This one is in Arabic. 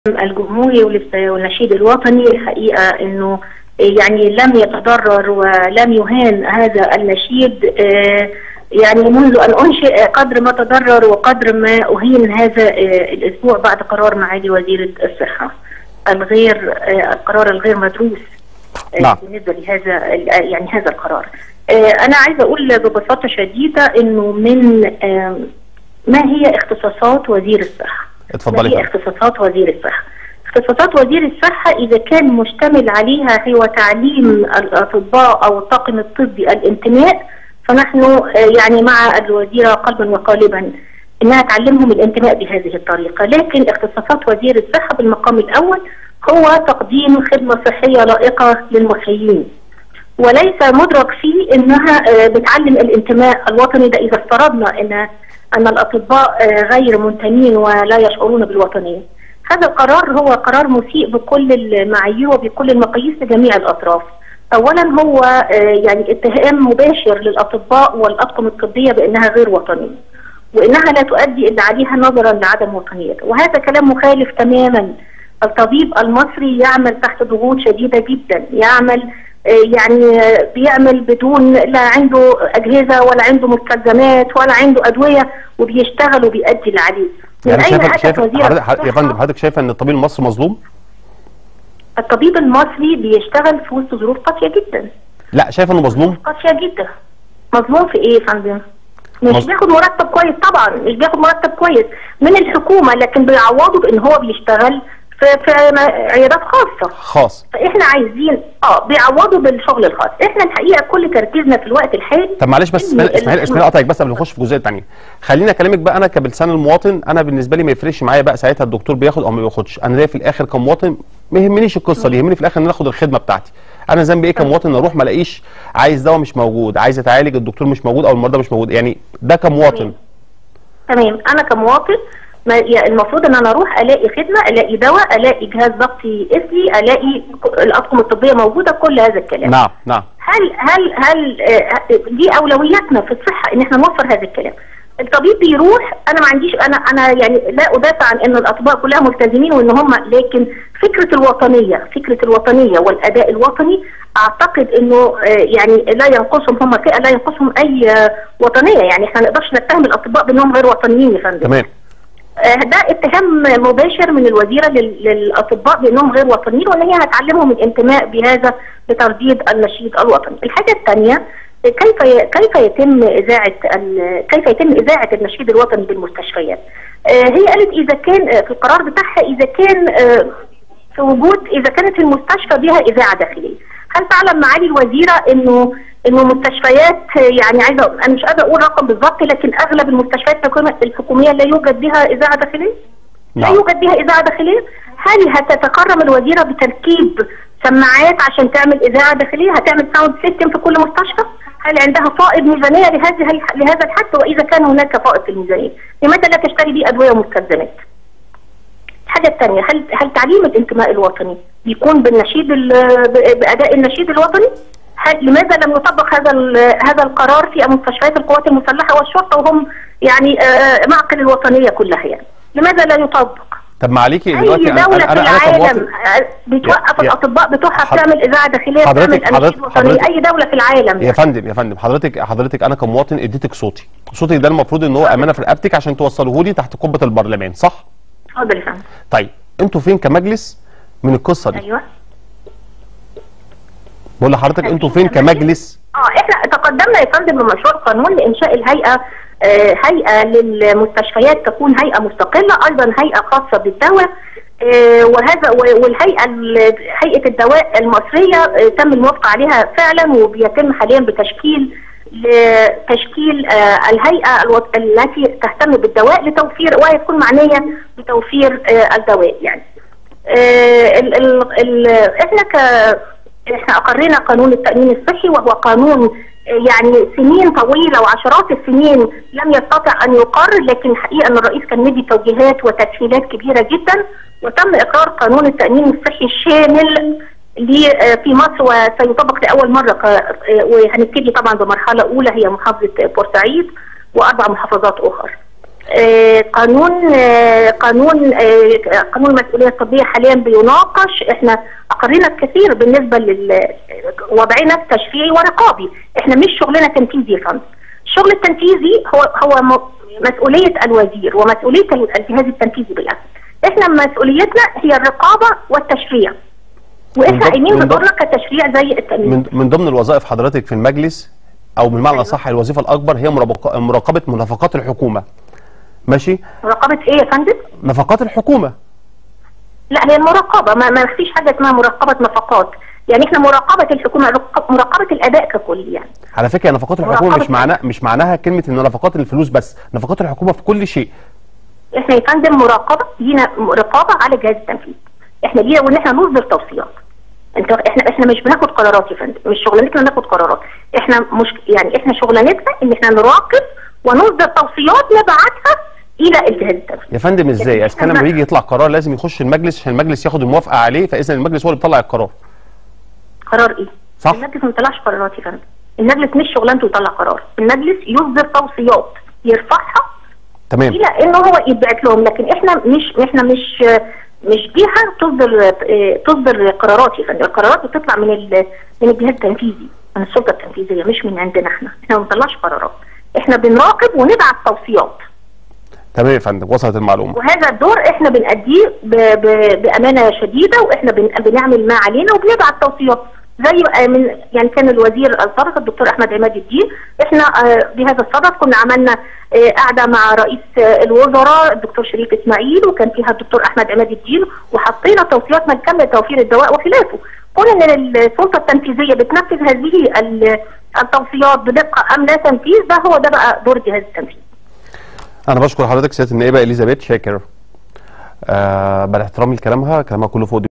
الجمهوري والنشيد الوطني الحقيقة انه يعني لم يتضرر ولم يهان هذا النشيد يعني منذ ان انشئ قدر ما تضرر وقدر ما اهين هذا الاسبوع بعد قرار معالي وزيرة الصحة القرار الغير مدروس بالنسبة لهذا يعني هذا القرار. انا عايزة اقول ببساطة شديدة انه من ما هي اختصاصات وزير الصحة؟ اتفضلي. ما هي اختصاصات وزير الصحة؟ اختصاصات وزير الصحة إذا كان مشتمل عليها هو تعليم الأطباء أو الطاقم الطبي الانتماء، فنحن يعني مع الوزيرة قلبا وقالبا إنها تعلمهم الانتماء بهذه الطريقة، لكن اختصاصات وزير الصحة بالمقام الأول هو تقديم خدمة صحية لائقة للمصريين، وليس مدرك فيه إنها بتعلم الانتماء الوطني. ده إذا افترضنا أن الأطباء غير منتمين ولا يشعرون بالوطنية. هذا القرار هو قرار مسيء بكل المعايير وبكل المقاييس لجميع الأطراف. أولا هو يعني اتهام مباشر للأطباء والأطقم الطبية بأنها غير وطنية وإنها لا تؤدي إلا عليها نظرا لعدم وطنيتها، وهذا كلام مخالف تماما. الطبيب المصري يعمل تحت ضغوط شديدة جدا، يعمل يعني بيعمل بدون لا عنده أجهزة ولا عنده مستلزمات ولا عنده أدوية، وبيشتغل وبيأدي اللي عليه. يعني يا فندم حضرتك شايفه ان الطبيب المصري مظلوم؟ الطبيب المصري بيشتغل في وسط ظروف قاسيه جدا. لا شايفه انه مظلوم؟ قاسيه جدا. مظلوم في ايه يا فندم؟ مش بياخد مرتب كويس، طبعا مش بياخد مرتب كويس من الحكومه، لكن بيعوضوا بان هو بيشتغل في عيادات خاصه. فاحنا عايزين بيعوضوا بالشغل الخاص. احنا الحقيقه كل تركيزنا في الوقت الحالي. طب معلش بس اسمحي اقطعك بس قبل ما نخش في الجزئيه الثانيه. خليني اكلمك بقى انا كبلسان المواطن. انا بالنسبه لي ما يفرقش معايا بقى ساعتها الدكتور بياخد او ما بياخدش. انا ليا في الاخر كمواطن ما يهمنيش القصه دي، يهمني في الاخر ان انا اخد الخدمه بتاعتي. انا ذنبي ايه كمواطن اروح ما الاقيش عايز دواء مش موجود، عايز اتعالج الدكتور مش موجود او المرضى مش موجود، يعني ده كمواطن. تمام. انا كمواطن المفروض ان انا اروح الاقي خدمه، الاقي دواء، الاقي جهاز ضغطي قيسي، الاقي الاطقم الطبيه موجوده، كل هذا الكلام. نعم. هل دي اولوياتنا في الصحه ان احنا نوفر هذا الكلام؟ الطبيب بيروح، انا ما عنديش انا يعني لا ادافع عن ان الاطباء كلها ملتزمين وان هم، لكن فكره الوطنيه والاداء الوطني اعتقد انه يعني لا ينقصهم، هم فئه لا ينقصهم اي وطنيه. يعني احنا ما نقدرش نتهم الاطباء بانهم غير وطنيين يا فندم. تمام. ده اتهام مباشر من الوزيره للاطباء بانهم غير وطنيين وان هي هتعلمهم الانتماء بهذا بترديد النشيد الوطني. الحاجه الثانيه، كيف يتم اذاعه النشيد الوطني بالمستشفيات؟ هي قالت اذا كان في القرار بتاعها اذا كان في وجود، اذا كانت المستشفى بها اذاعه داخليه. هل تعلم معالي الوزيره انه مستشفيات، يعني عايزه انا مش قادره اقول رقم بالظبط، لكن اغلب المستشفيات الحكوميه لا يوجد بها اذاعه داخليه؟ لا يوجد بها اذاعه داخليه. هل هتتكرم الوزيره بتركيب سماعات عشان تعمل اذاعه داخليه؟ هتعمل ساوند سيستم في كل مستشفى؟ هل عندها فائض ميزانيه لهذا الحد؟ واذا كان هناك فائض في الميزانيه لماذا لا تشتري به ادويه ومستلزمات؟ الحاجه الثانيه، هل تعليم الانتماء الوطني بيكون باداء النشيد الوطني؟ لماذا لم يطبق هذا القرار في مستشفيات القوات المسلحه والشرطه وهم يعني معقل الوطنيه كلها؟ يعني لماذا لا يطبق؟ طب ما عليكي دلوقتي اي دوله في العالم بتوقف الاطباء بتوعها بتعمل اذاعه داخليه، بتعمل اناشيد وطنيه. اي دوله في العالم يا فندم حضرتك انا كمواطن اديتك صوتي ده المفروض ان هو امانه في رقبتك عشان توصله لي تحت قبه البرلمان، صح؟ اتفضل يا فندم. طيب انتوا فين كمجلس من القصه دي؟ ايوه بقول لحضرتك انتوا فين كمجلس؟ احنا تقدمنا يا فندم بمشروع قانون لانشاء هيئه للمستشفيات تكون هيئه مستقله، ايضا هيئه خاصه بالدواء، هيئه الدواء المصريه تم الموافقه عليها فعلا، وبيتم حاليا بتشكيل الهيئه التي تهتم بالدواء لتوفير وهي تكون معنيه بتوفير الدواء. يعني احنا اقرينا قانون التامين الصحي، وهو قانون يعني سنين طويله وعشرات السنين لم يستطع ان يقر، لكن الحقيقه ان الرئيس كان مدي توجيهات وتسهيلات كبيره جدا، وتم اقرار قانون التامين الصحي الشامل في مصر، وسيطبق لاول مره، وهنبتدي طبعا بمرحله اولى هي محافظه بورسعيد و4 محافظات اخرى. قانون المسؤوليه الطبيه حاليا بيناقش. احنا اقرينا الكثير بالنسبه لوضعنا التشريعي ورقابي. احنا مش شغلنا تنفيذي يا فندم. الشغل التنفيذي هو مسؤوليه الوزير ومسؤوليه الجهاز التنفيذي بالاخر. احنا مسؤوليتنا هي الرقابه والتشريع، واحنا قايمين بدورنا كتشريع زي التأمين. من ضمن الوظائف حضرتك في المجلس، او بالمعنى الاصح الوظيفه الاكبر، هي مراقبه نفقات الحكومه. ماشي؟ مراقبه ايه يا فندم؟ نفقات الحكومه. لا، هي المراقبه، ما فيش حاجه اسمها مراقبه نفقات. يعني احنا مراقبه الحكومه، مراقبه الاداء ككل. يعني على فكره نفقات الحكومه مش معناها كلمه ان نفقات الفلوس بس، نفقات الحكومه في كل شيء. احنا يا فندم مراقبه، لينا رقابه على جهاز التنفيذ. احنا لينا وان احنا نصدر توصيات. احنا مش بناخد قرارات يا فندم، مش شغلانتنا ناخد قرارات. احنا مش يعني احنا شغلانتنا ان احنا نراقب ونصدر توصيات نبعتها الى الجهاز التنفيذي. يا فندم ازاي؟ اذا كان لما يجي يطلع قرار لازم يخش المجلس عشان المجلس ياخد الموافقه عليه، فاذا المجلس هو اللي بيطلع القرار. قرار ايه؟ صح؟ المجلس ما بيطلعش قرارات يا فندم. المجلس مش شغلانته يطلع قرار، المجلس يصدر توصيات يرفعها تمام الى انه هو يتبعت لهم، لكن احنا مش جهه تصدر قرارات يا فندم. القرارات بتطلع من الجهاز التنفيذي، من السلطه التنفيذيه، مش من عندنا احنا ما بنطلعش قرارات. احنا بنراقب ونبعت توصيات. تمام يا فندم، وصلت المعلومه. وهذا الدور احنا بنأديه بامانه شديده، واحنا بنعمل ما علينا وبنبعت توصيات زي يعني كان الوزير السابق الدكتور احمد عماد الدين. احنا بهذا الصدد كنا عملنا قاعده مع رئيس الوزراء الدكتور شريف اسماعيل، وكان فيها الدكتور احمد عماد الدين، وحطينا توصياتنا الكامله توفير الدواء وخلافه. كون ان السلطه التنفيذيه بتنفذ هذه التوصيات بدقه ام لا تنفيذ، ده بقى دور الجهاز التنفيذي. انا بشكر حضرتك سياده النائبه اليزابيث شاكر. بعد احترامي لكلامها كلامها كله فوق